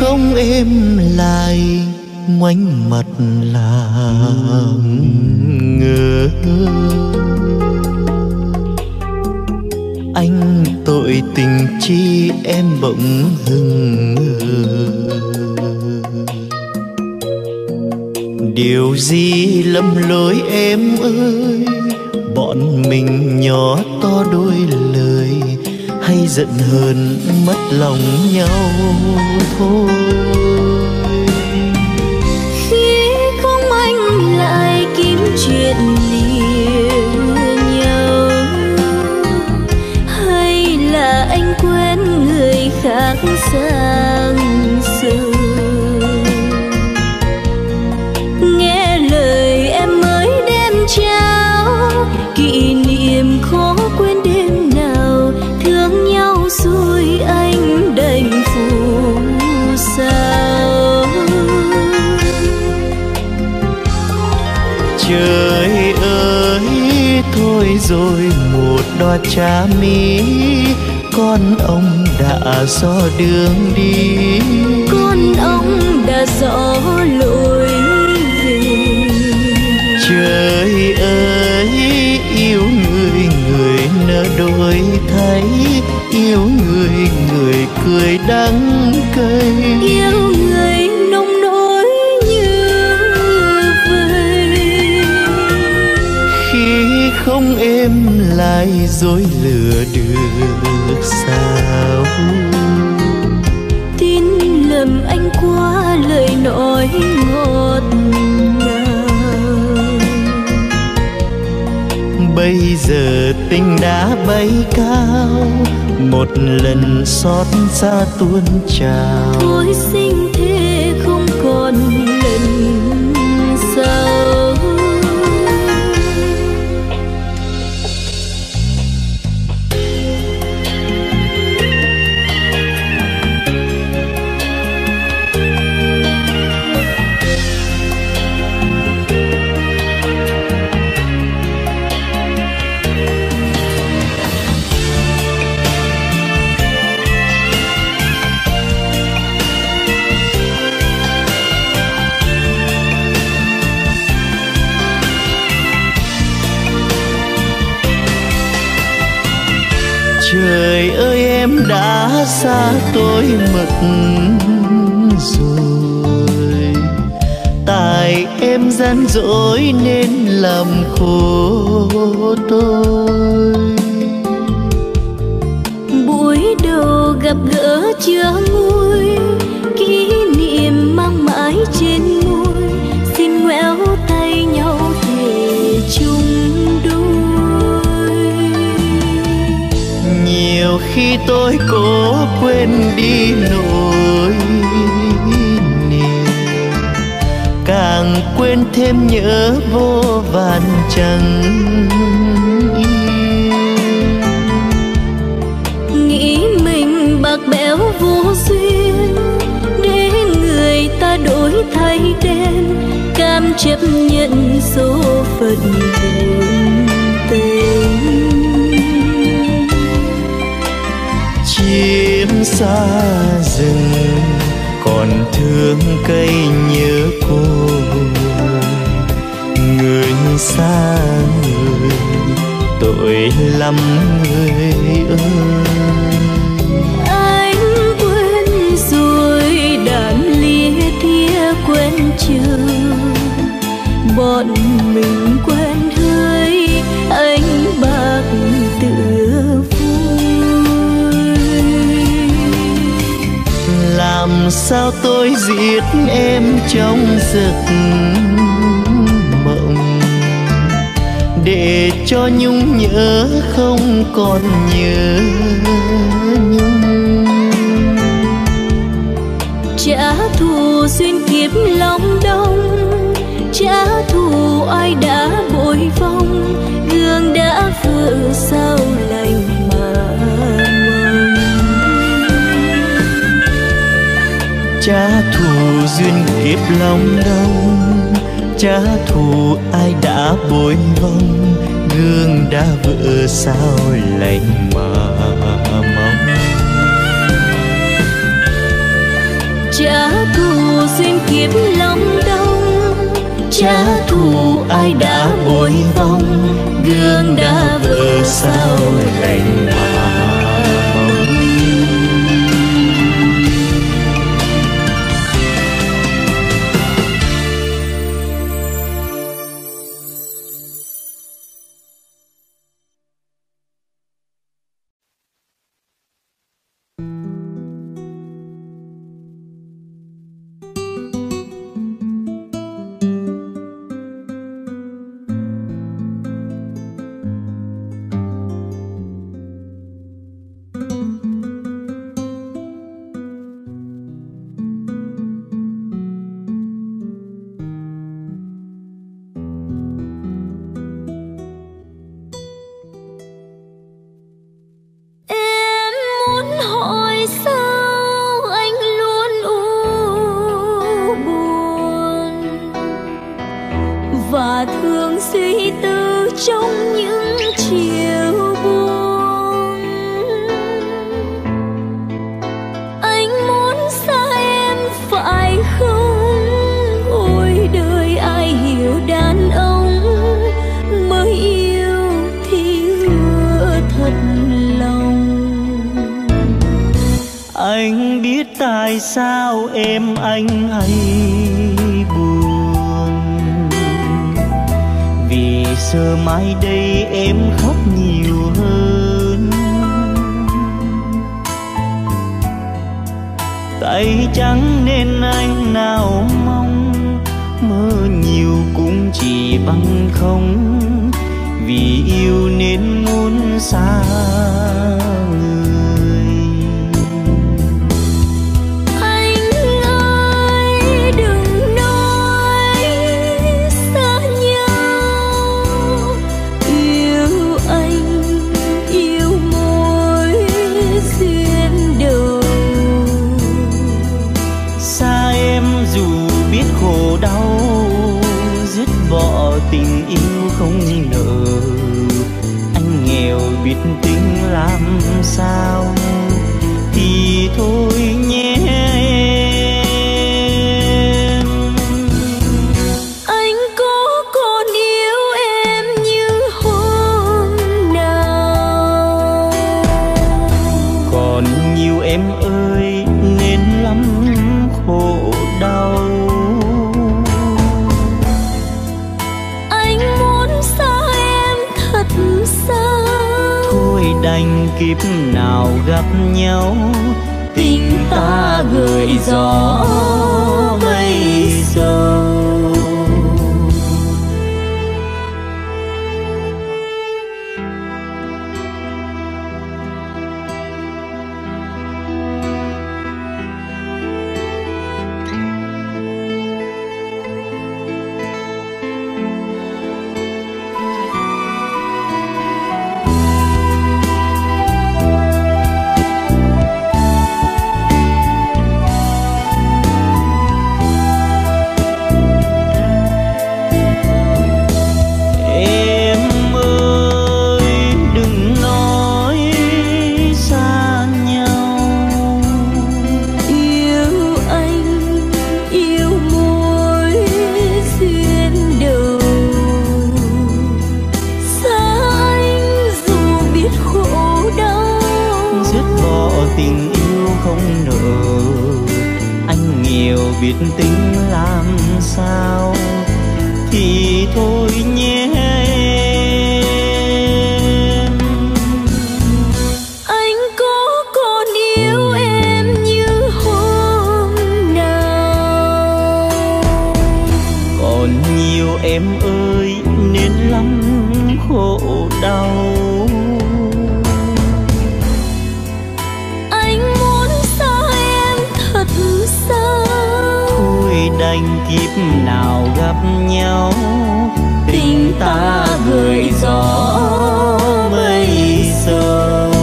không êm lại ngoảnh mặt làm ngơ. Anh tội tình chi em bỗng hững ngờ. Điều gì lầm lỗi em ơi, bọn mình nhỏ to đôi lời, hay giận hờn mất lòng nhau thôi. Khi không anh lại kiếm chuyện lìa nhau, hay là anh quên người khác sang sờ. Nghe lời em mới đem trao, kỷ niệm khó quên đêm nào, thương nhau rồi anh đành phụ sao. Trời ơi thôi rồi một đóa trà mi, con ông đã rõ đường đi, con ông đã rõ lối về. Trời ơi yêu người người nỡ đổi thay, yêu người người cười đắng cay, yêu người nông nỗi như vậy. Khi không êm lại dối lừa được sao, tin lầm anh qua lời nói ngọt ngào. Bây giờ tình đã bay cao, một lần xót xa tuôn trào. Thôi sinh thế không còn lần sau. Trời ơi em đã xa tôi mất rồi, tại em gian dối nên làm khổ tôi. Buổi đầu gặp gỡ chưa nguôi, kỷ niệm mang mãi trên môi, xin ngoéo tay nhau thề chung đôi. Nhiều khi tôi cố quên đi nỗi niềm, càng quên thêm nhớ vô vàn chẳng yên. Nghĩ mình bạc bẽo vô duyên, để người ta đổi thay đen, cam chấp nhận số phận buồn tình. Chim xa rừng còn thương cây nhớ côi, người xa người tội lắm người ơi. Anh quên rồi đàn lia thia quên chờ, bọn mình quen hơi anh bạc tựa vui. Làm sao tôi giết em trong giấc mộng, để cho nhung nhớ không còn nhớ nhung. Trả thù duyên kiếp lòng đông, trả thù ai đã bội vong, gương đã vỡ sao lành mà mong. Trả thù duyên kiếp lòng đông, trả thù ai đã bội vong, gương đã vỡ sao lành mà mong. trả thù duyên kiếp lòng đông, trả thù ai đã bồi vong, gương đã vỡ sao lạnh mà bóng. Tại sao em anh hay buồn, vì giờ mai đây em khóc nhiều hơn. Tay trắng nên anh nào mong, mơ nhiều cũng chỉ bằng không, vì yêu nên muốn xa người. Tình yêu không nợ, anh nghèo biết tính làm sao, thì thôi nhé em. Anh có còn yêu em như hôm nào? Còn nhiều em ơi nên lắm khổ đau. Thôi đành kiếp nào gặp nhau, tình ta gửi gió mây sâu. Biết tính làm sao, thì thôi nhé em. Anh có còn yêu em như hôm nào? Còn nhiều em ơi nên lắm khổ đau. Đành kiếp nào gặp nhau, tình ta gửi gió mây sâu.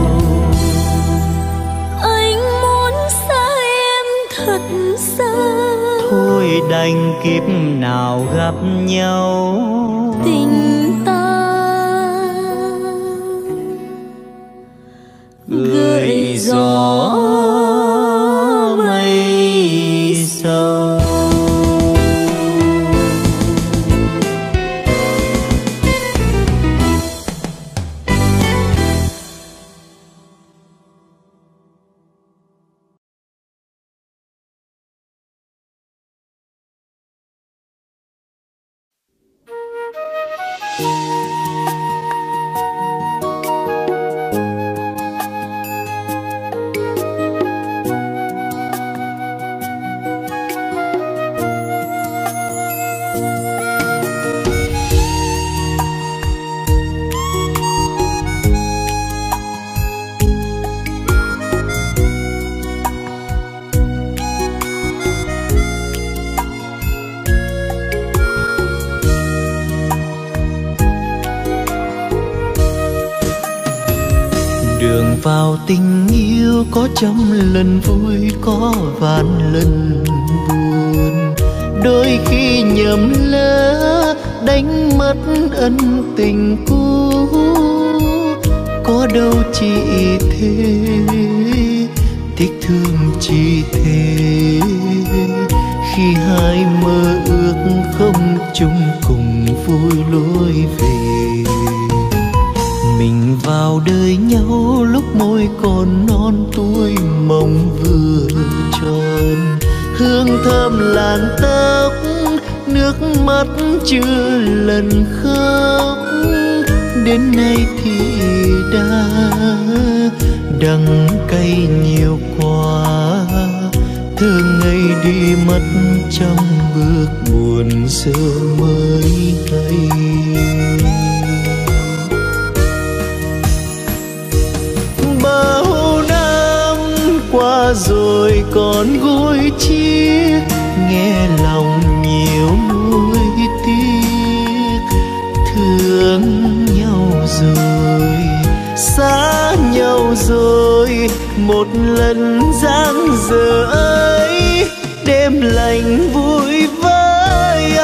Anh muốn xa em thật xa, thôi đành kiếp nào gặp nhau, tình ta gửi gió mây đường vào tình yêu có trăm lần vui có vạn lần buồn, đôi khi nhầm lỡ đánh mất ân tình cũ. Có đâu chỉ thế, thích thương chỉ thế, khi hai mơ ước không chung cùng vui lối về. Mình vào đời nhau lúc môi còn non tuổi mộng vừa tròn, hương thơm làn tóc nước mắt chưa lần khóc. Đến nay thì đã đắng cay nhiều quá, thơ ngây đi mất trong bước buồn giờ mới hay. Bao năm qua rồi còn gối chiếc, nghe lòng nhiều nuối tiếc. Thương nhau rồi, xa nhau rồi, một lần dang dở ấy, đêm lạnh vui với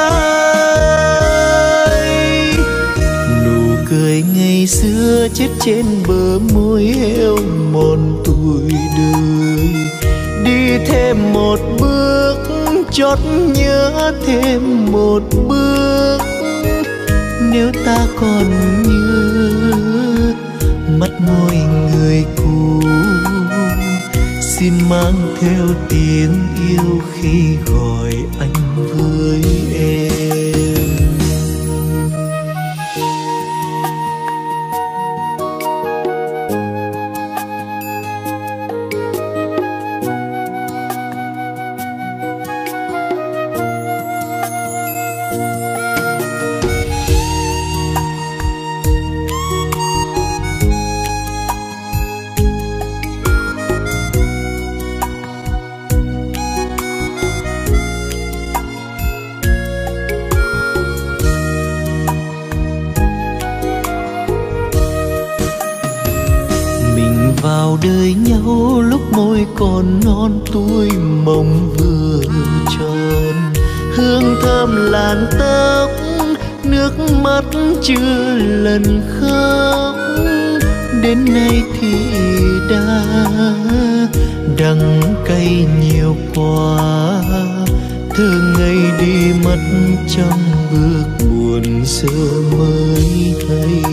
ai. Nụ cười ngày xưa chết trên bờ môi heo mòn tuổi đời, đi thêm một bước chót nhớ thêm một bước. Nếu ta còn nhớ mắt môi người cũ, xin mang theo tiếng yêu khi gọi anh với em. Vào đời nhau lúc môi còn non tuổi mộng vừa tròn, hương thơm làn tóc nước mắt chưa lần khóc. Đến nay thì đã đắng cay nhiều quá, thơ ngây đi mất trong bước buồn giờ mới hay.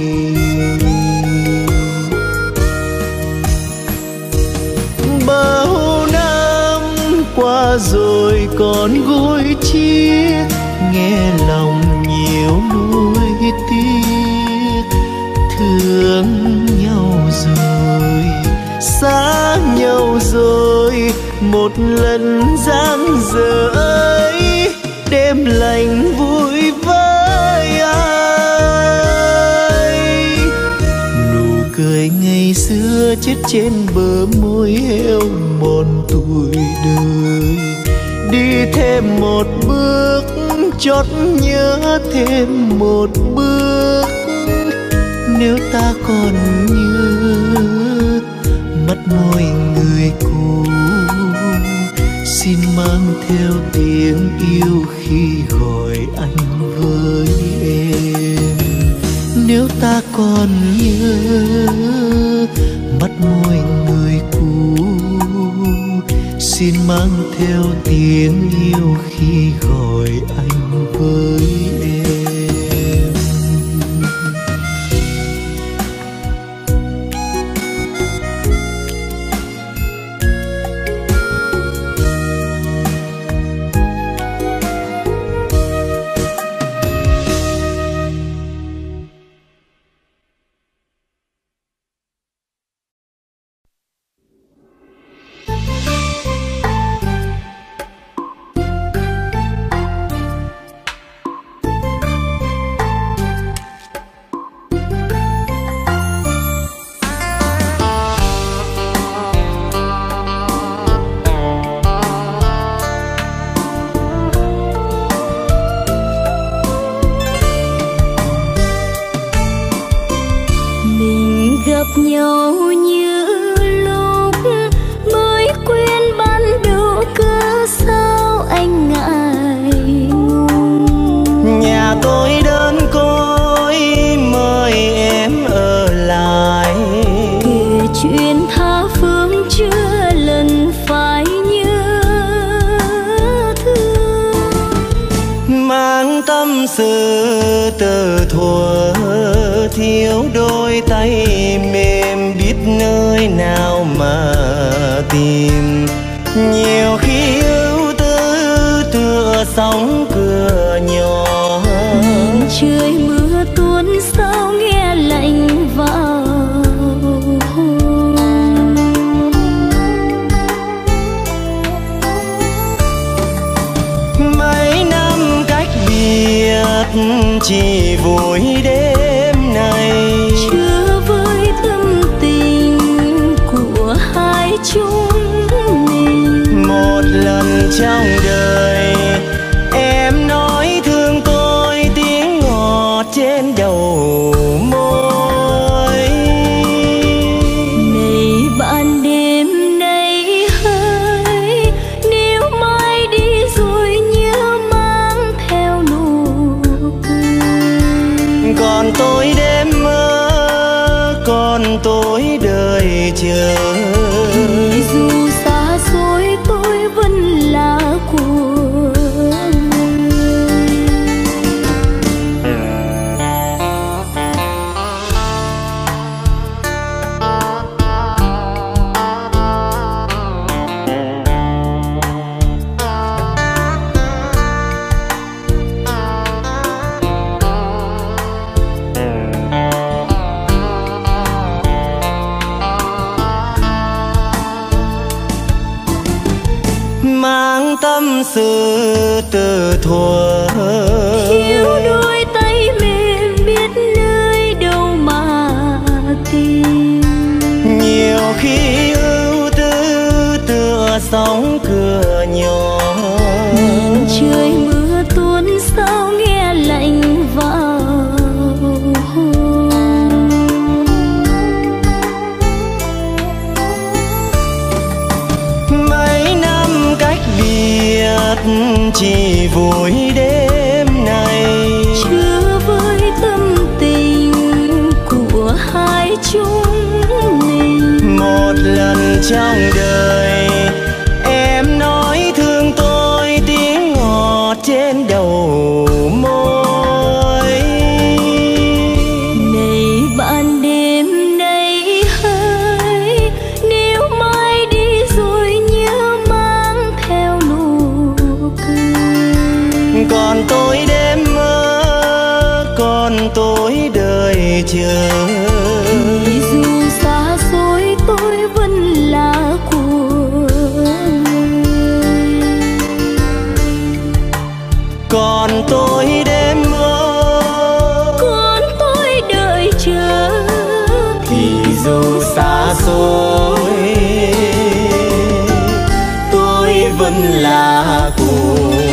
Bao năm qua rồi còn gối chiếc, nghe lòng nhiều nuối tiếc. Thương nhau rồi, xa nhau rồi, một lần dang dở ấy, đêm lạnh vui với ai. Nụ cười ngày xưa chết trên bờ môi heo mòn tuổi đời, đi thêm một bước chót nhớ thêm một bước. Nếu ta còn nhớ mắt môi người cũ, xin mang theo tiếng yêu khi gọi anh với em. Nếu ta còn nhớ mắt môi người cũ, xin mang theo tiếng yêu khi gọi anh với em. Gặp nhau như thiếu đôi tay mềm biết nơi nào mà tìm. Nhiều khi ưu tư tựa sóng cửa nhỏ, trời mưa tuôn sao nghe lạnh vào. Mấy năm cách biệt chỉ vui đêm này, chưa với tâm tình của hai chúng mình. một lần trong đời em nói thương tôi tiếng ngọt trên đầu môi. Này bạn đêm nay hỡi, nếu mai đi rồi nhớ mang theo nụ cười. Còn tôi đêm mơ, còn tôi đời chờ. Thì dù xa xôi tôi vẫn là của mang tâm sự từ thuở. thiếu đôi tay mềm biết nơi đâu mà tìm. Nhiều khi ưu tư tựa sóng cửa nhỏ, Nhìn trời mưa tuôn sao nghe lạnh vào. mấy năm cách biệt chỉ vui đêm này, Chưa với tâm tình của hai chúng mình. một lần trong đời em nói thương tôi tiếng ngọt trên đầu môi. Này bạn đêm nay hỡi, nếu mai đi rồi nhớ mang theo nụ cười. Còn tôi đêm mơ, còn tôi đời chờ. Thì dù xa xôi tôi vẫn là của người. Còn tôi đêm mơ, Còn tôi đợi chờ. thì dù xa xôi tôi vẫn là của người.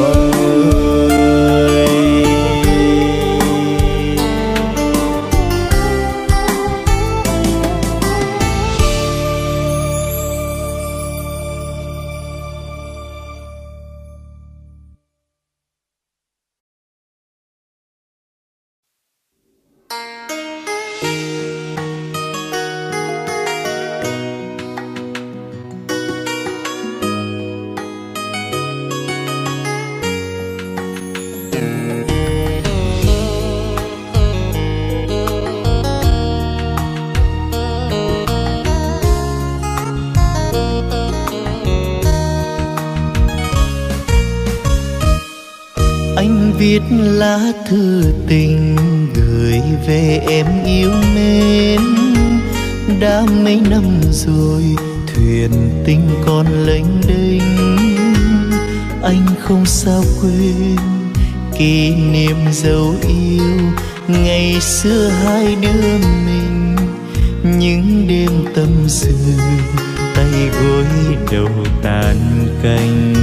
Anh viết lá thư tình gửi về em yêu mến. Đã mấy năm rồi thuyền tình còn lênh đênh, anh không sao quên kỷ niệm dấu yêu ngày xưa hai đứa mình. Những đêm tâm sự tay gối đầu tàn cành,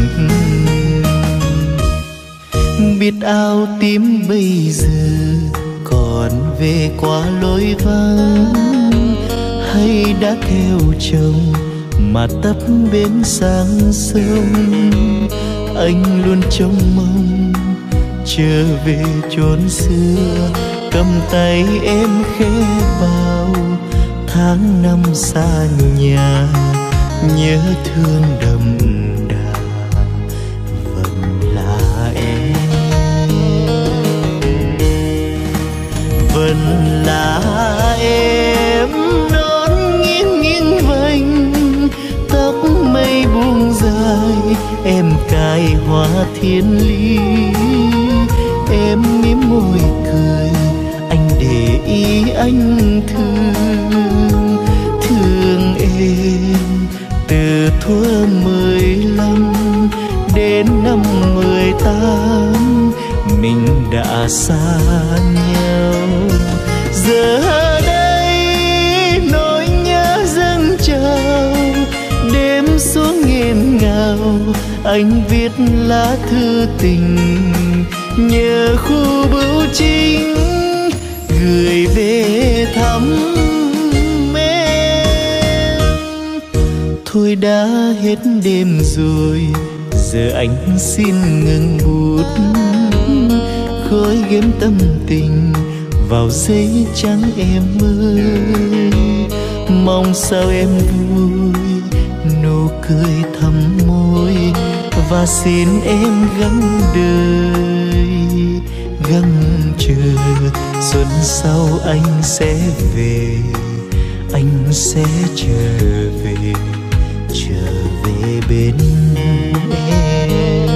biết áo tím bây giờ còn về qua lối vắng, hay đã theo chồng mà tấp bên sang sông. Anh luôn trông mong trở về chốn xưa, cầm tay em khẽ bao tháng năm xa nhà, nhớ thương đậm đà vẫn là em. vẫn là em non nghiêng nghiêng vành, tóc mây buông dài em cài hoa thiên lý. Em mím môi cười anh để ý anh thương, thương em từ thuở 15 đến năm 18 mình đã xa nhau. Giờ đây nỗi nhớ dâng trào, đêm xuống nghẹn ngào anh viết lá thư tình nhớ khu bưu chính gửi về thăm em. Thôi đã hết đêm rồi, giờ anh xin ngừng bút, khơi ghém tâm tình vào giấy trắng em ơi. Mong sao em vui nụ cười thắm môi, và xin em gắng đời gắng chờ. Xuân sau anh sẽ về, anh sẽ trở về bên em.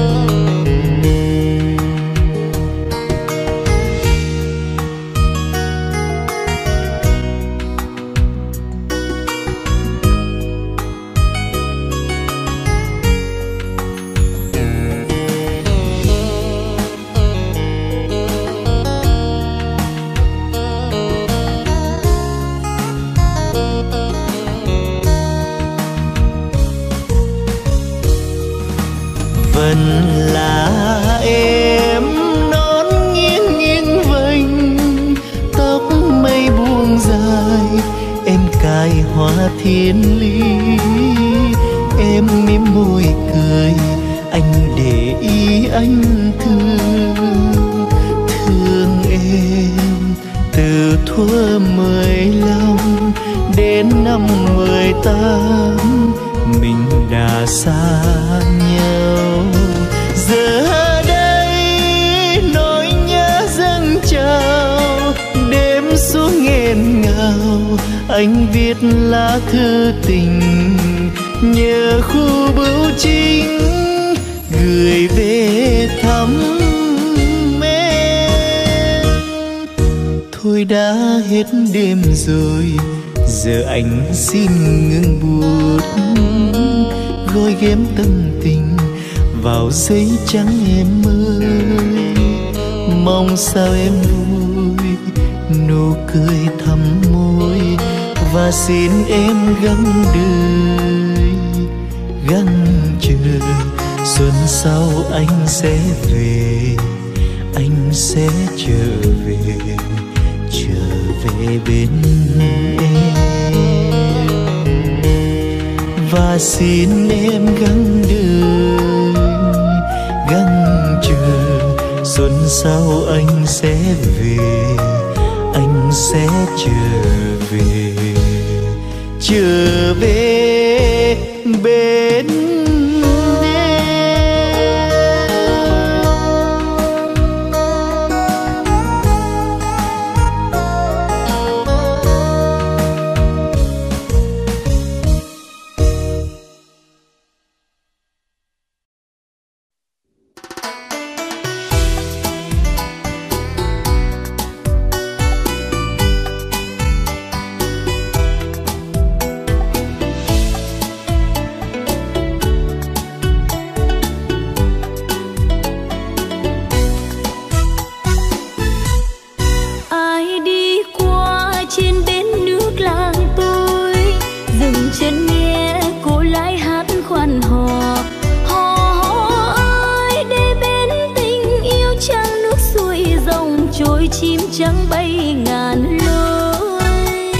Vẫn là em non nghiêng nghiêng vành, tóc mây buông dài em cài hoa thiên lý. Em mím môi cười anh để ý anh thương, thương em từ thuở 15 đến năm 18 mình đã xa nhau. Giờ đây nỗi nhớ dâng trào, đêm xuống nghẹn ngào anh viết lá thư tình nhớ khu bưu chính gửi về thăm em. Thôi đã hết đêm rồi, giờ anh xin ngừng bút, gói ghém tâm tình vào giấy trắng em ơi. Mong sao em vui nụ cười thắm môi, và xin em gắng đời gắng chờ. Xuân sau anh sẽ về, anh sẽ trở về bên em. Và xin em gắng đời gắng chờ. Xuân sau anh sẽ về, anh sẽ trở về bên em. Chim trắng bay ngàn lối,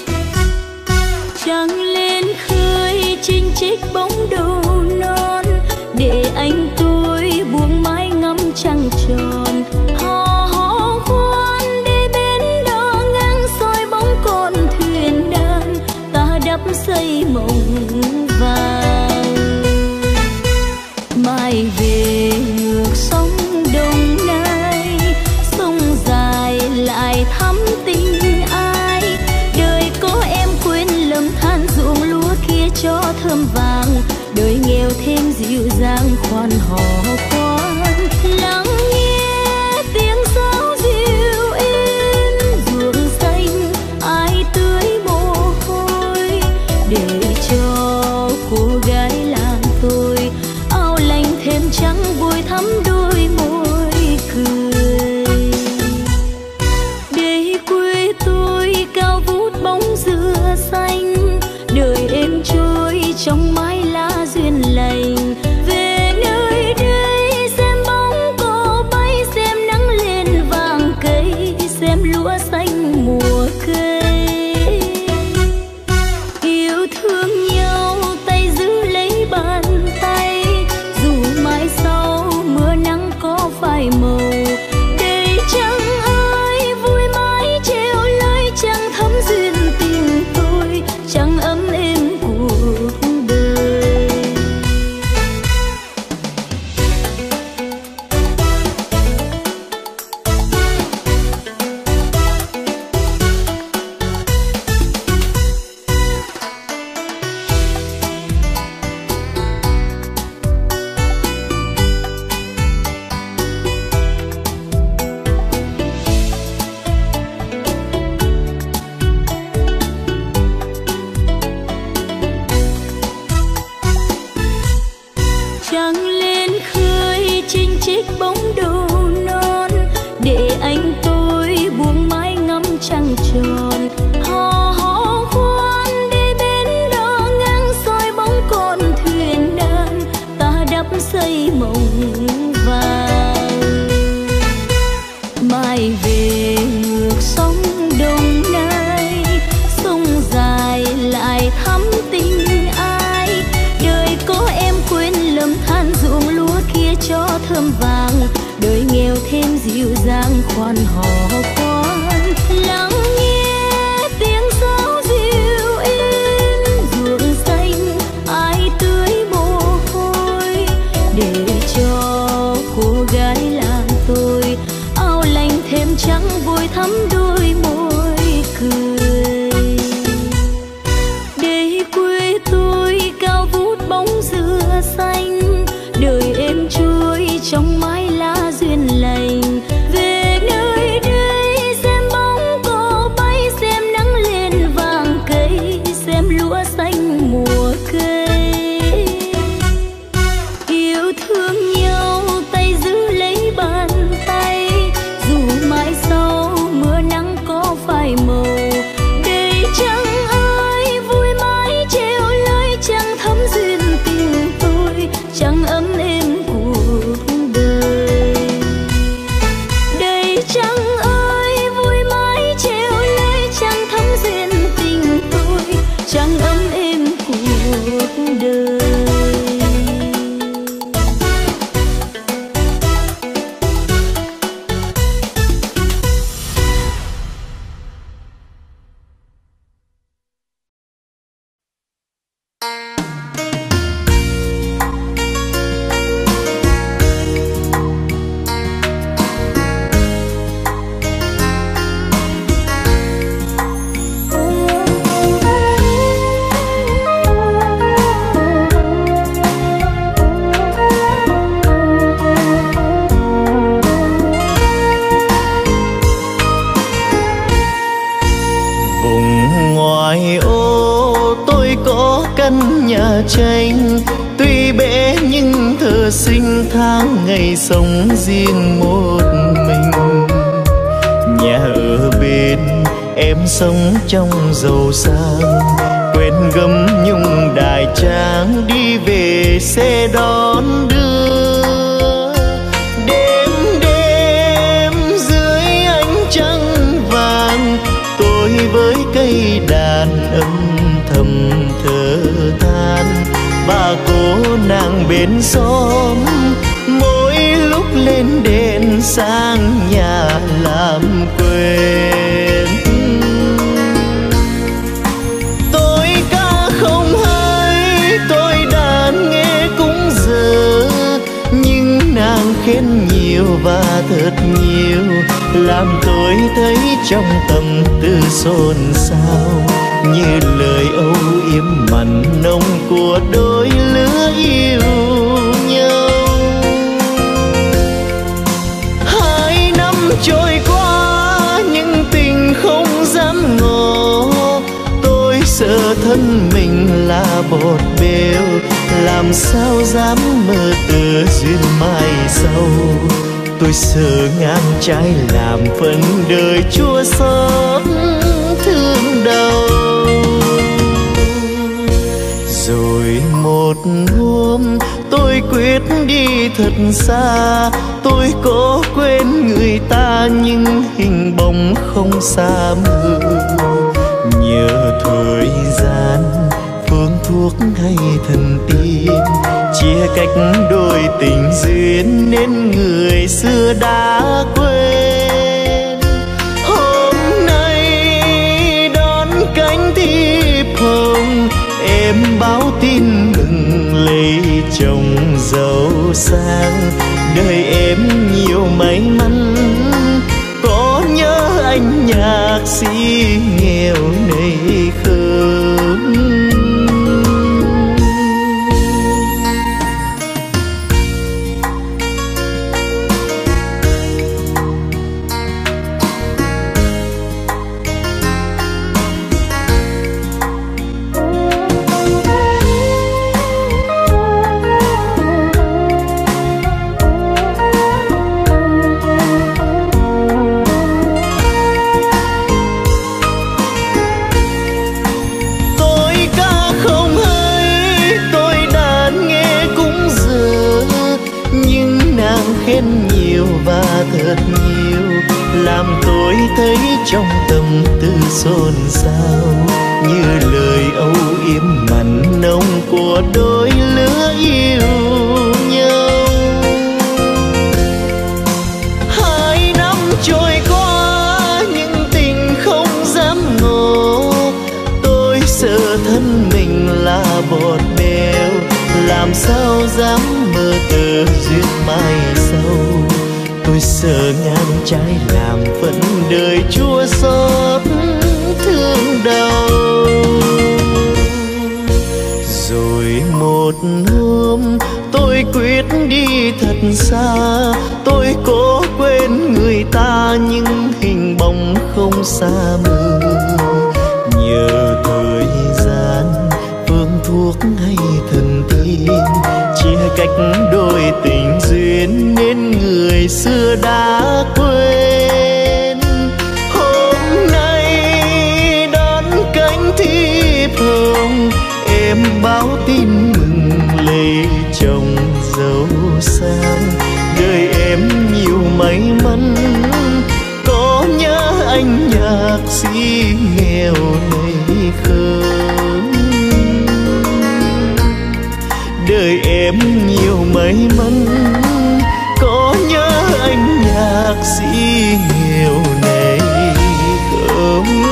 trăng lên khơi chinh chích bóng đầu non, để anh tôi buông mái ngắm trăng tròn. Hò hò khoan để bên đó ngang soi bóng con thuyền đang ta đắp xây mộng vàng. Mai về ngược sông Đồng Nai, sông dài lại thắm khoan hò khoan, lắng nghe tiếng sáo dịu êm ruộng xanh ai tưới mồ hôi, để cho cô gái làng tôi áo lành thêm trắng vui thắm đôi môi cười. Để quê tôi cao vút bóng dừa xanh, đời êm trôi trong mái lá duyên lành. Về nơi đây xem bóng cỏ bay, xem nắng lên vàng cây, xem lúa xanh mùa cây. Yêu thương nhau tay giữ lấy bàn tay, dù mai sau mưa nắng có phai màu. Để chẳng ai vui mãi treo lơi, chẳng thấm duyên tình tôi, chẳng ấm êm cuộc đời. Trăng lên khơi chinh chích bóng đầu non, để anh tôi buông mái ngắm trăng tròn. Hò hò khoan đi bên đó ngang soi bóng con thuyền nan, ta đắp xây mộng vàng. Mai về ngược sông Đồng Nai, sông dài lại thắm tình ai. Đời có em quên lầm than ruộng lúa kia cho thơm vàng, đời nghèo thêm dịu dàng khoan hò khoan, lắng nghe tiếng sáo dịu êm ruộng xanh ai tưới mồ hôi, để cho cô gái làng tôi áo lành thêm trắng vui thắm đôi môi cười. Để quê tôi cao vút bóng dừa xanh, đời êm trôi trong mái lá duyên lành. Về nơi đây xem bóng cỏ bay, xem nắng lên vàng cây, xem lúa xanh mùa cây. Yêu thương nhau tay giữ lấy bàn tay, dù mai sau mưa nắng có phai màu. Để chẳng ai vui mãi treo lơi, chẳng thấm duyên tình tôi, chẳng ấm êm cuộc đời. Để chẳng ai vui mãi treo lơi, chẳng thấm duyên tình tôi, chẳng ấm êm cuộc đời. Tranh tuy bé nhưng thơ sinh tháng ngày sống riêng một mình. Nhà ở bên em sống trong giàu sang, quên gấm nhung đài tráng đi về xe đón đưa. Đêm đêm dưới ánh trăng vàng, tôi với cây đàn âm thầm thở than. Bà cô nàng bên xóm mỗi lúc lên đèn sang nhà làm quên. Tôi ca không hay, tôi đàn nghe cũng dở, nhưng nàng khen nhiều và thật nhiều, làm tôi thấy trong tâm tư xôn xao, như lời âu yếm mặn nồng của đôi lứa yêu nhau. sợ thân mình là bọt bèo, làm sao dám mơ tơ duyên mai sau. Tôi sợ ngang trái làm phần đời chua xót thương đau. Rồi một hôm tôi quyết đi thật xa, tôi có quên người ta nhưng hình bóng không xa mờ. Nhờ thời gian, phương thuốc hay thần tiên, chia cách đôi tình duyên nên người xưa đã quên. Hôm nay đón cánh thiệp hồng, em báo tin mừng lấy chồng giàu sang. Đời em nhiều may mắn, có nhớ anh nhạc sĩ nghèo này không? Khen nhiều và thật nhiều, làm tôi thấy trong tâm tư xôn xao, như lời âu yếm mặn nồng của đôi lứa yêu nhau. 2 năm trôi qua nhưng tình không dám ngộ, tôi sợ thân mình là bọt bèo, làm sao dám mơ tơ duyên mai sau. Tôi sợ ngang trái làm phận đời chua xót thương đau. Rồi một hôm tôi quyết đi thật xa, tôi cố quên người ta nhưng hình bóng không xa mờ. Nhờ thời gian, phương thuốc hay thần tiên, chia cách đôi tình duyên nên người xưa đã quên. Hôm nay đón cánh thiệp hồng, em báo tin mừng lấy chồng giàu sang. Đời em nhiều may mắn, có nhớ anh nhạc sĩ nghèo này không? Đời em nhiều may mắn, có nhớ anh nhạc sĩ nghèo này không?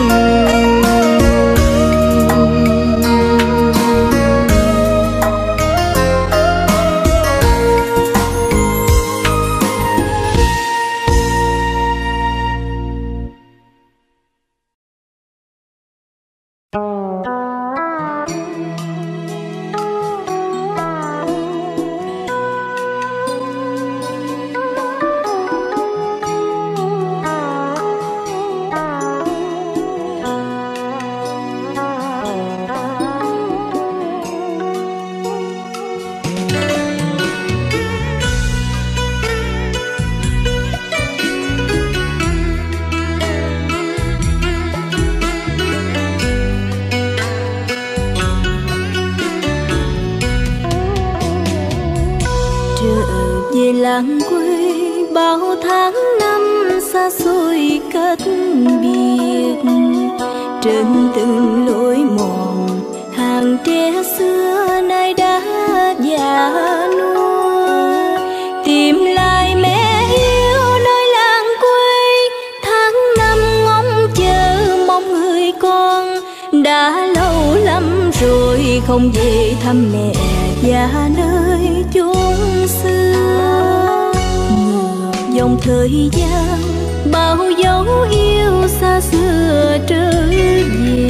Làng quê bao tháng năm xa xôi cách biệt, trên từng lối mòn hàng tre xưa nay đã già nua. Tìm lại mẹ yêu nơi làng quê, tháng năm ngóng chờ mong người con. Đã lâu lắm rồi không về thăm mẹ già nơi chốn xưa. Dòng thời gian bao dấu yêu xa xưa trở về,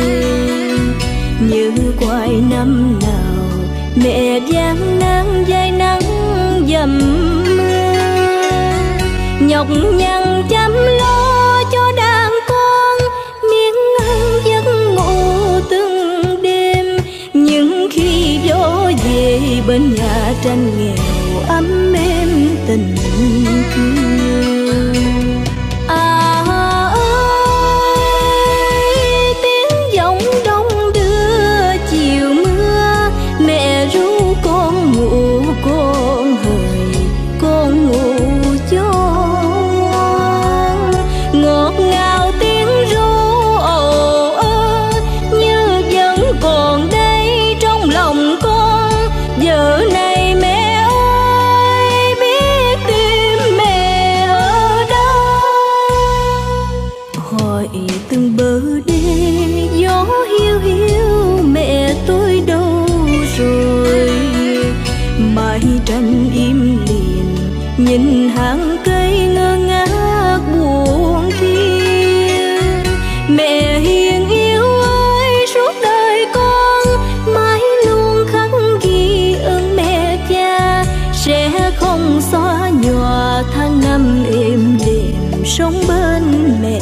như quay năm nào mẹ gian nan dai nắng dầm mưa. Nhọc nhằn chăm lo cho đàn con, miếng ăn giấc ngủ từng đêm. tranh nghèo ấm êm tình thương. Ơi tiếng giọng đông đưa chiều mưa, mẹ ru con ngủ con hời con ngủ cho ngọt ngào tiếng ru ồ ơ như vẫn còn đây trong lòng con. Giờ này mẹ ơi biết tìm mẹ ở đâu, hỏi từng bờ đê gió hiu hiu mẹ tôi đâu rồi. Mái tranh im lìm nhìn hàng cây ngơ ngác buồn kia. Mẹ hiền yêu ơi suốt đời con mãi luôn khắc ghi ơn mẹ cha, sẽ không xóa nhòa tháng năm êm đềm sống bên mẹ.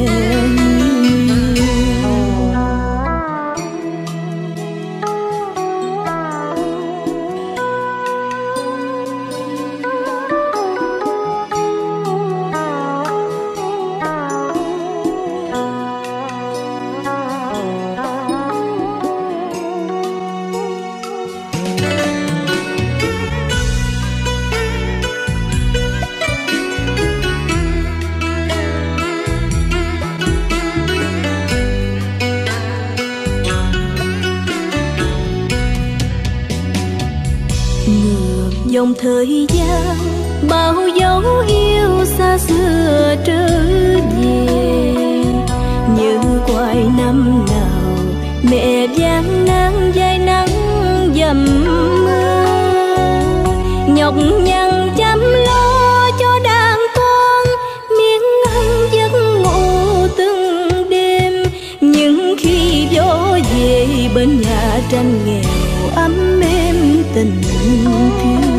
Dòng thời gian bao dấu yêu xa xưa trở về, như quay năm nào mẹ gian nan dai nắng dầm mưa. Nhọc nhằn chăm lo cho đàn con miếng ăn giấc ngủ từng đêm, nhưng khi gió về bên nhà tranh nghèo ấm êm tình thương.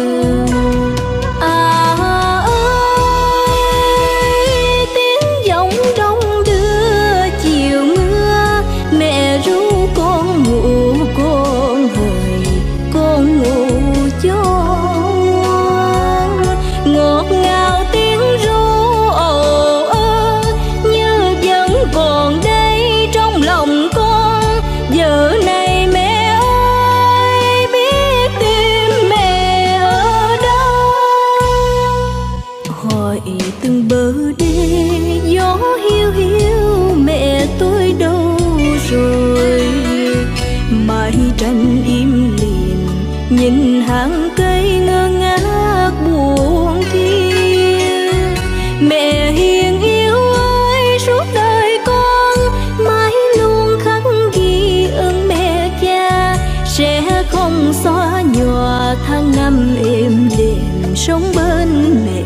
Từng bờ đê gió hiu hiu mẹ tôi đâu rồi. Mái tranh im lìm nhìn hàng cây ngơ ngác buồn kia. Mẹ hiền yêu ơi suốt đời con mãi luôn khắc ghi ơn mẹ cha, sẽ không xóa nhòa tháng năm êm đềm sống bên mẹ.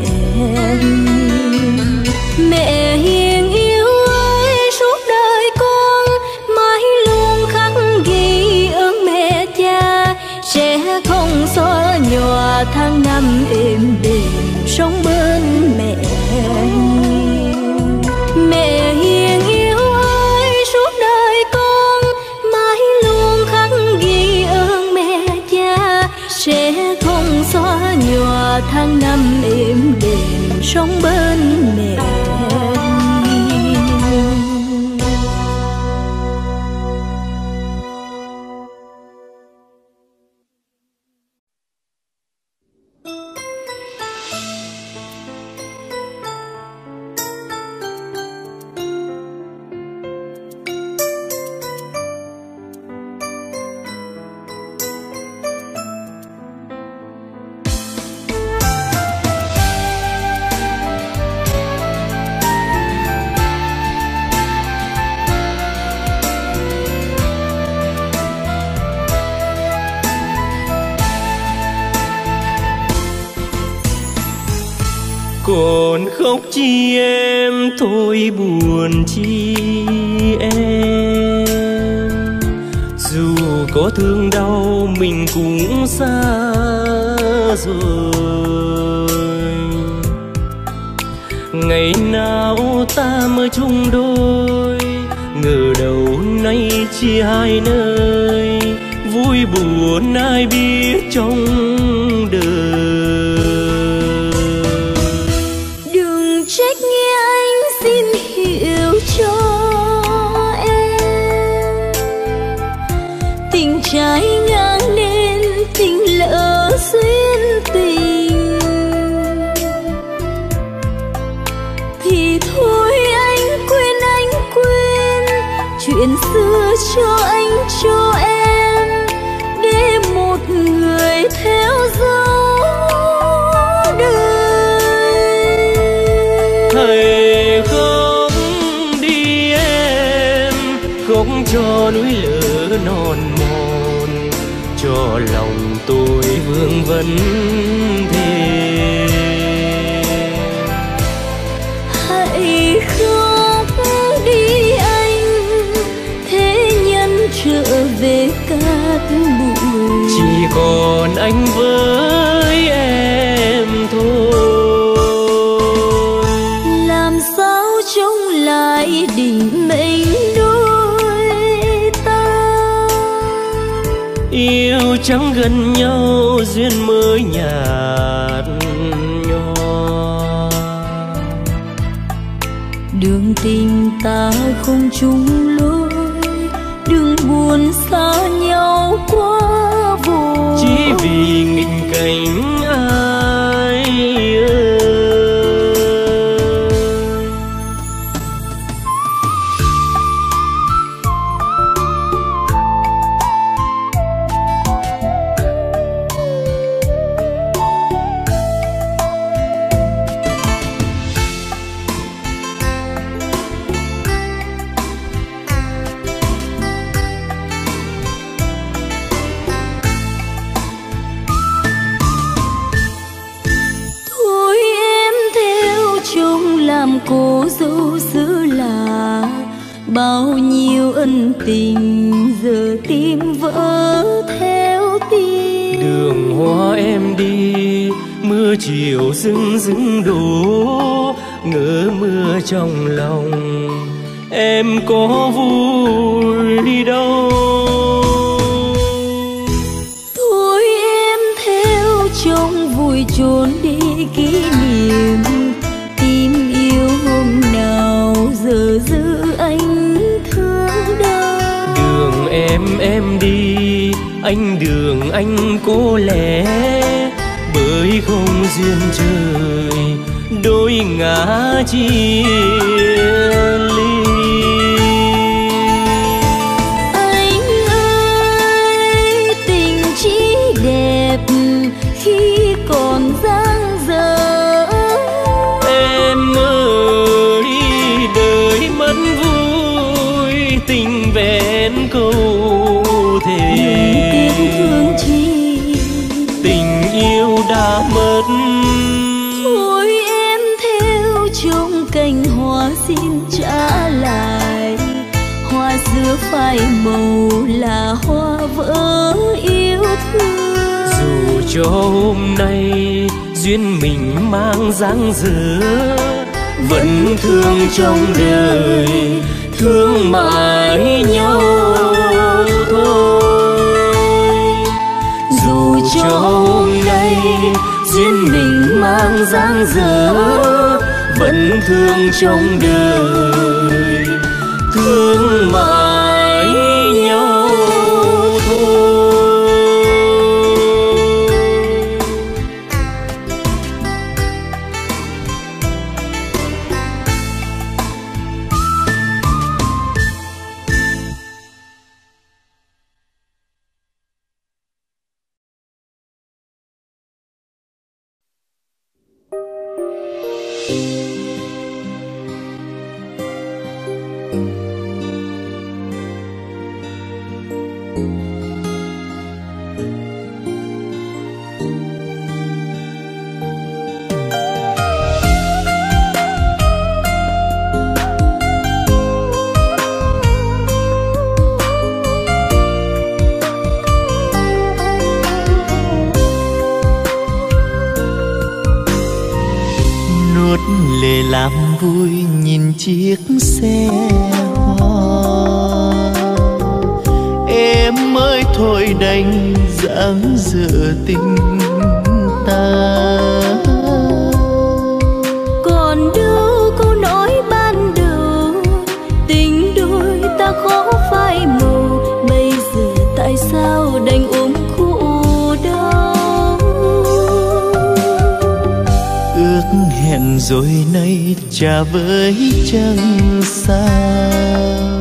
Mẹ hiền yêu ơi suốt đời con mãi luôn khắc ghi ơn mẹ cha, sẽ không xóa nhòa tháng năm êm đềm sống bên mẹ. Mẹ hiền yêu ơi suốt đời con mãi luôn khắc ghi ơn mẹ cha, sẽ không xóa nhòa tháng năm êm đềm sống bên mẹ. Còn khóc chi em thôi buồn chi em, dù có thương đau mình cũng xa rồi. Ngày nào ta mới chung đôi, ngờ đầu nay chia hai nơi, vui buồn ai biết trong đời. Đừng trách nghe anh xin hiểu cho em, tình trái ngang nên tình lỡ duyên tình. Thì thôi anh quên chuyện xưa cho anh cho em, để một người theo dấu đời. Hãy khóc đi em, khóc cho núi lửa non mòn, cho lòng tôi vương vấn thêm. Hãy khóc đi anh, thế nhân trở về cát bụi, chỉ còn anh với em thôi. làm sao trông lại định mệnh đôi ta. Yêu chẳng gần nhau duyên mới nhạt nhòa, đường tình ta không chung lối, đừng buồn xa nhau quá vội. chỉ vì nghịch cảnh ai ơi. Thôi em theo chồng làm cô dâu xứ lạ, bao nhiêu ân tình giờ tim vỡ theo tim. Đường hoa em đi, mưa chiều rưng rưng đổ, ngỡ mưa trong lòng em có vui đâu. Thôi em theo chồng vui trốn đi kỷ niệm, tim yêu hôm nào giờ giữ anh thương đau. Đường em đi, anh đường anh cố lẽ, bởi không duyên trời đôi ngã chia ly. Anh ơi tình chỉ đẹp khi còn dang dở. Em ơi đời mất vui, tình vẹn câu thề. Đừng tiếc thương chi, tình yêu đã mất. thôi em theo chồng cành hoa xin trả lại, hoa xưa phai màu là hoa vỡ yêu thương. Dù cho hôm nay duyên mình mang dáng dở, vẫn thương trong đời, thương mãi nhau thôi. Dù cho hôm nay duyên mình mang dáng dở, vẫn thương trong đời, thương mãi nhau thôi. nuốt lệ làm vui nhìn chiếc xe hoa. Em ơi thôi đành dáng dở tình Còn đâu câu nói ban đầu, tình đôi ta khó phai màu. Bây giờ tại sao đành ôm khổ đau? Ước hẹn rồi nay trả với chẳng sao.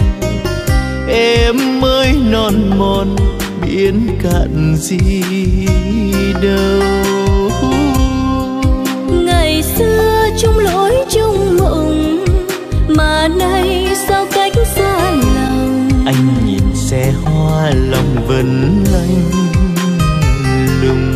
Em mới non mòn biển cạn gì đâu. Ngày xưa chung lối chung mộng, mà nay sao cách xa lòng. Anh nhìn xe hoa lòng vẫn lạnh lùng.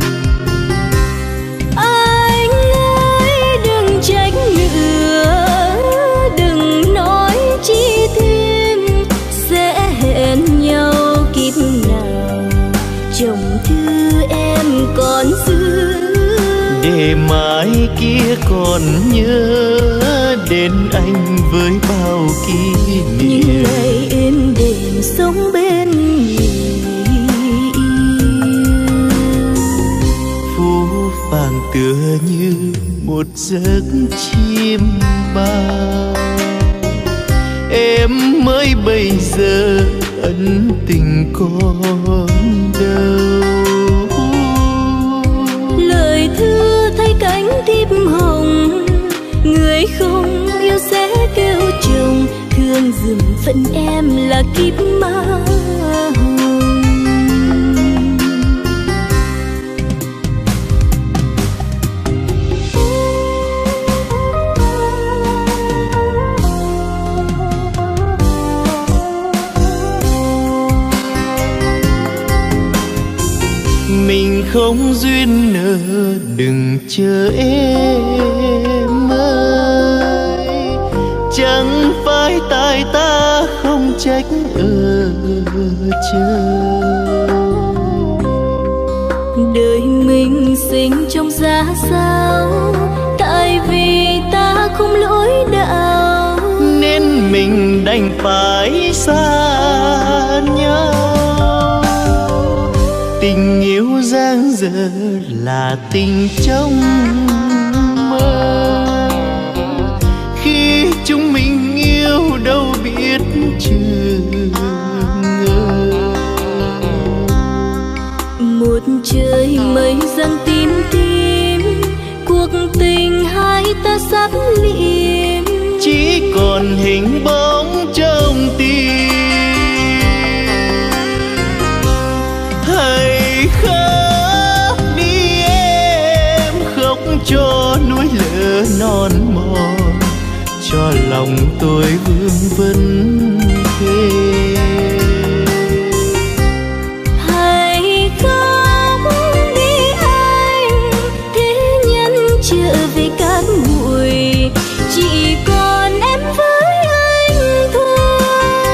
Anh ơi đừng trách nữa, đừng nói chi thêm. Sẽ hẹn nhau kiếp nào, chồng thư em còn giữ. Để mai kia còn nhớ đến anh với bao kỷ niệm. Những ngày êm đềm sống bên người yêu. Phố vàng tựa như một giấc chim bao. Em mới bây giờ ân tình còn đâu. Lời thư thay cánh thiếp hồng, người không yêu sẽ kêu chồng. Thương dùm phận em là kiếp ma hồng. Mình không duyên nợ đừng chờ em ơi. Chẳng phải tại ta không trách ở trời. Đời mình sinh trong giá sao, tại vì ta không lối đạo. Nên mình đành phải xa nhau. Tình yêu giang dở là tình trong mơ. Khi chúng mình yêu đâu biết chừng ngờ. Một trời mây giăng tím tím, cuộc tình hai ta sắp liệm. Chỉ còn hình bóng trong tim. Hãy khóc đi em, khóc cho núi lửa non mòn, cho lòng tôi vương vấn thêm. Hãy khóc đi anh, thế nhân trở về cát bụi. Chỉ còn em với anh thôi.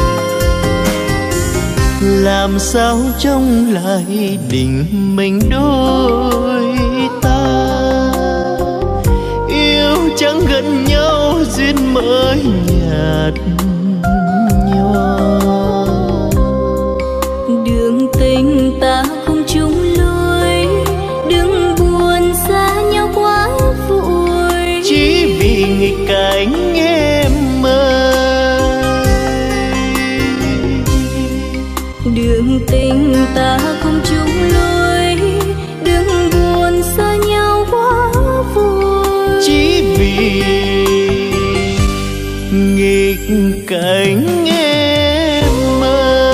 Làm sao trông lại tình mình đôi ta. Yêu chẳng gần nhau duyên mới nhạt nhòa. Đường tình ta không chung lối, đừng buồn xa nhau quá vội. Chỉ vì nghịch cảnh em ơi. Đường tình ta không chung lối, đừng buồn xa nhau quá vội. Chỉ vì nghịch cảnh em ơi.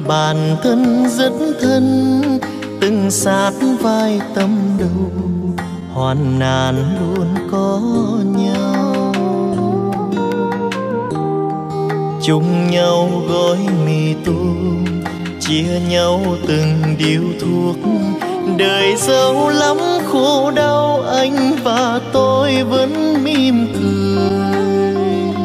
bản thân rất thân, từng sát vai tâm đầu, hoạn nạn luôn có nhau. Chung nhau gói mì tôm, chia nhau từng điếu thuốc. Đời dẫu lắm khổ đau, anh và tôi vẫn mỉm cười.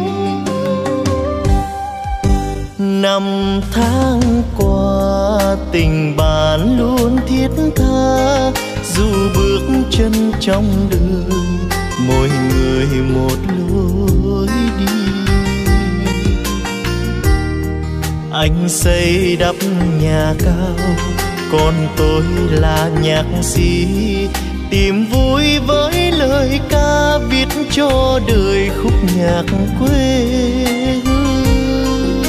Năm tháng qua tình bạn luôn thiết tha, dù bước chân trong đời mỗi người một lối đi. Anh xây đắp nhà cao, còn tôi là nhạc sĩ, tìm vui với lời ca, viết cho đời khúc nhạc quê hương.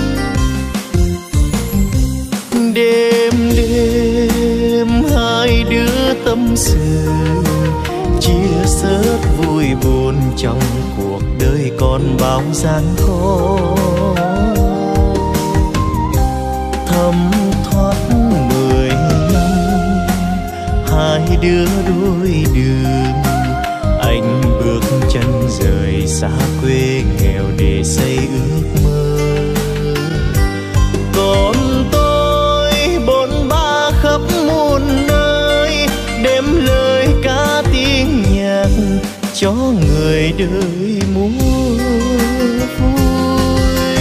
Đêm đêm hai đứa tâm sự, chia sớt vui buồn trong cuộc đời còn bao gian khó. Thấm thoát 10 năm, hai đứa đôi đường. Anh bước chân rời xa quê nghèo để xây ước mơ. Còn tôi bôn ba khắp muôn nơi, đem lời ca tiếng nhạc cho người đời muốn vui.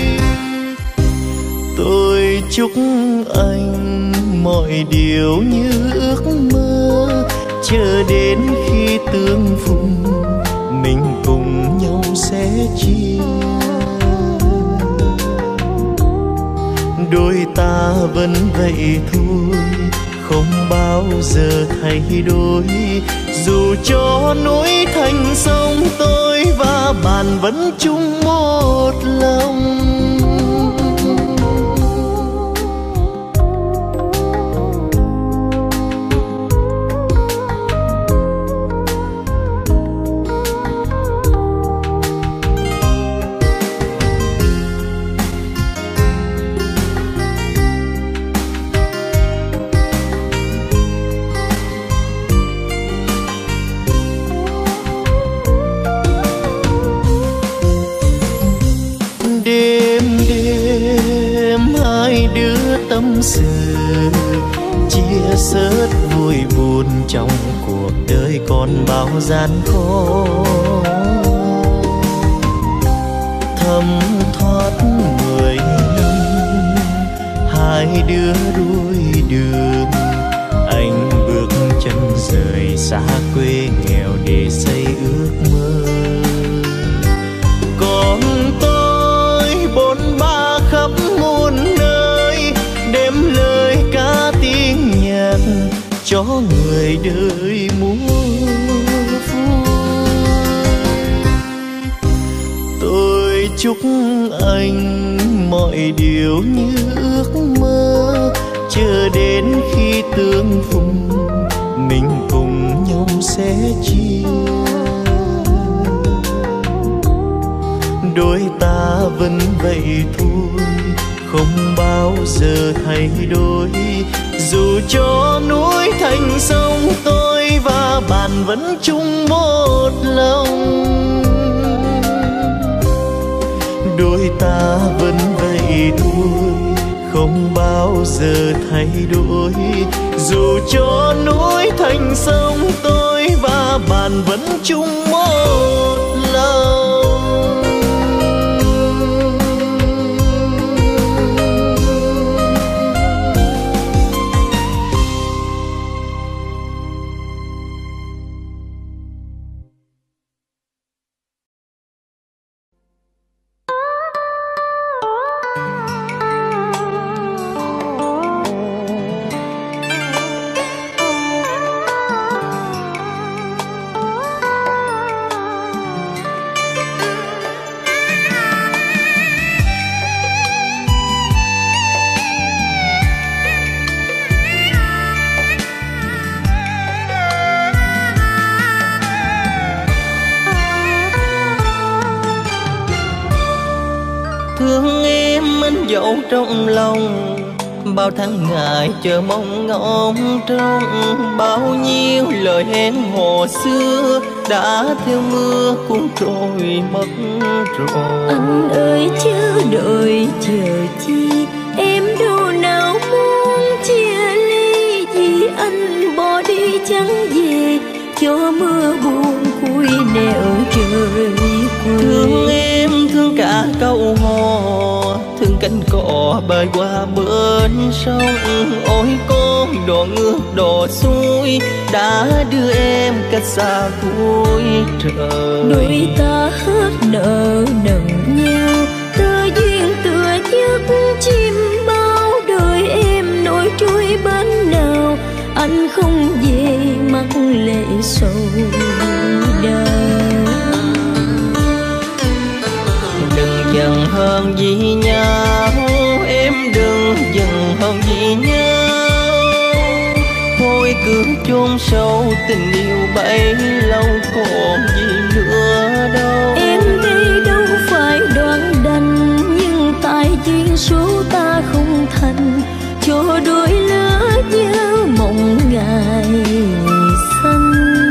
Tôi chúc anh mọi điều như ước mơ, chờ đến khi tương phùng mình cùng nhau sẽ chia. Đôi ta vẫn vậy thôi, không bao giờ thay đổi. Dù cho núi thành sông, tôi và bạn vẫn chung một lòng. Tâm sự chia sớt vui buồn trong cuộc đời còn bao gian khó. Thấm thoát 10 năm, hai đứa đôi đường. Anh bước chân rời xa quê nghèo để xây ước mơ. Còn tôi bôn ba khắp muôn nơi, đem lời ca tiếng nhạc cho người đời muốn vui. Tôi chúc anh mọi điều như ước mơ, chờ đến khi tương phùng mình cùng nhau sẽ chia. Đôi ta vẫn vậy thôi, không bao giờ thay đổi. Dù cho núi thành sông, tôi và bạn vẫn chung một lòng. Đôi ta vẫn vậy thôi, không bao giờ thay đổi. Dù cho núi thành sông, tôi và bạn vẫn chung một lòng. Thương em anh dẫu trong lòng, bao tháng ngày chờ mong ngóng trông, bao nhiêu lời hẹn hò xưa đã theo mưa cuốn trôi mất rồi. Anh ơi chớ đợi chờ chi, em đâu nào muốn chia ly, vì anh bỏ đi chẳng về cho mưa buồn cuối nẻo trời quê. Thương em thương cả câu hò, thương cánh cỏ bơi qua bên sông. Ôi con đò ngược đò xuôi đã đưa em cách xa cuối trời. Đôi ta hết nợ nần nhau, tơ duyên tựa giấc chim bao. Đời em nổi trôi bên nào, anh không về mắt lệ sầu đau. Đừng giận hơn vì nhau, em đừng giận hơn vì nhau. Thôi cứ chôn sâu tình yêu bấy lâu còn gì nữa đâu. Em đây đâu phải đoán đành, nhưng tại duyên số ta không thành, cho đôi lứa nhớ mộng ngày xanh.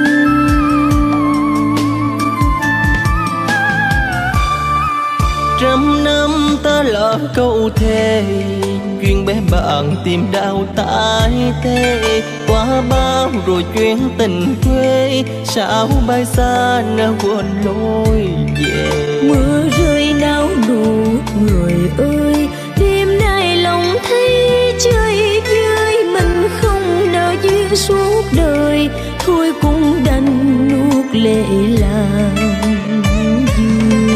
Trăm năm ta lỡ câu thề, duyên bé bạn tìm đau tại thế. Qua bao rồi chuyến tình quê, sao bay xa nỡ quên lối về. Mưa rơi náo nụ người ơi, đêm nay lòng thấy chơi vơi. Mình không nợ duyên suốt đời, thôi cũng đành nuốt lệ làm vui.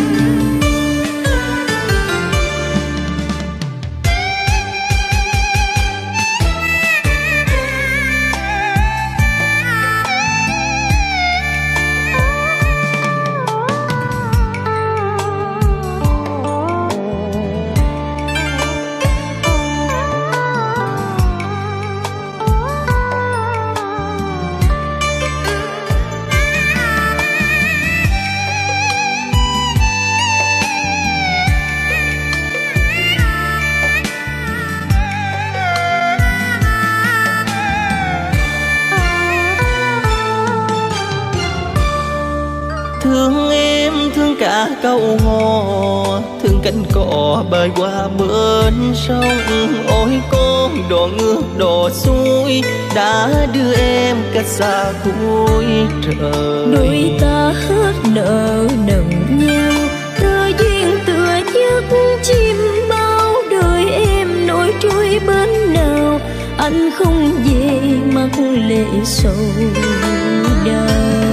Thương em thương cả câu hò, thương cánh cỏ bơi qua bên sông. Ôi con đò ngược đò xuôi đã đưa em cách xa cuối trời. Đôi ta hết nợ nần nhau, tơ duyên tựa giấc chim bao. Đời em nổi trôi bên nào, anh không về mắt lệ sầu đau.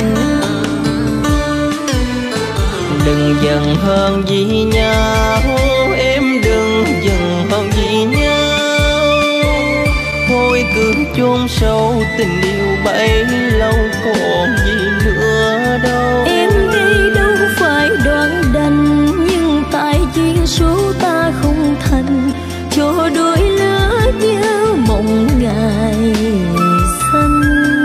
Đừng giận hơn vì nhau, em đừng giận hơn vì nhau. Thôi cứ chôn sâu tình yêu bấy lâu còn gì nữa đâu. Em đây đâu phải đoán đành, nhưng tại duyên số ta không thành, cho đôi lứa nhớ mộng ngày xanh.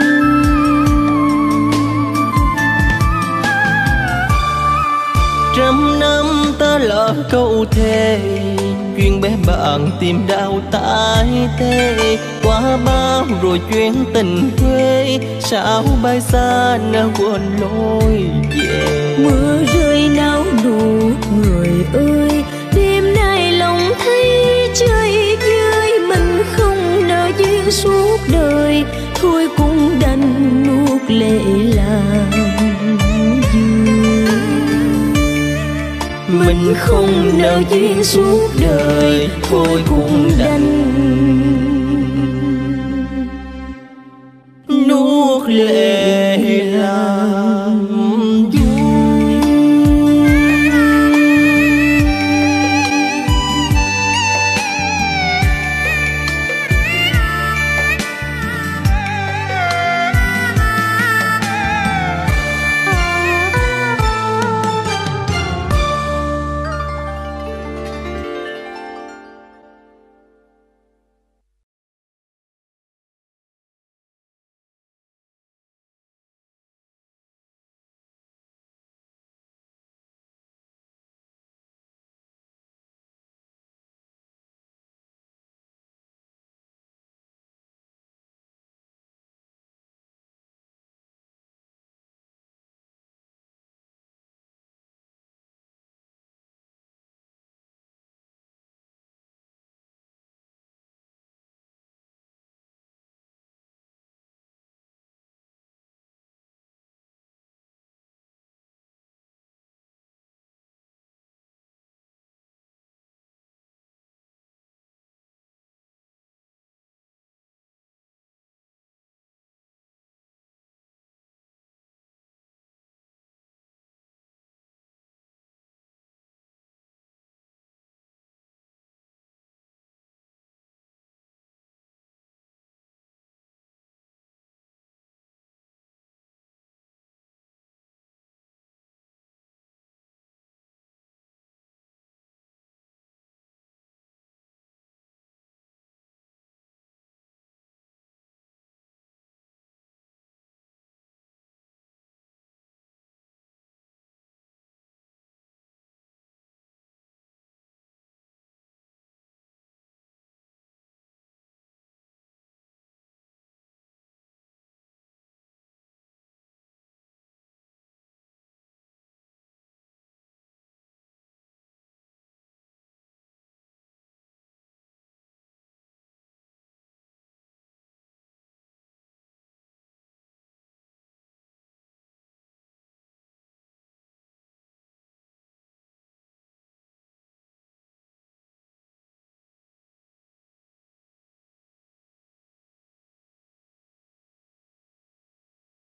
Trăm năm ta lỡ câu thề, duyên bé bạn tìm đau tại thế. Qua bao rồi chuyến tình quê, sao bay xa nỡ quên lối về. Mưa rơi náo nụ người ơi, đêm nay lòng thấy chơi vơi. Mình không nợ duyên suốt đời, thôi cũng đành nuốt lệ làm vui. Mình không nợ duyên suốt đời, thôi cũng đành nuốt lệ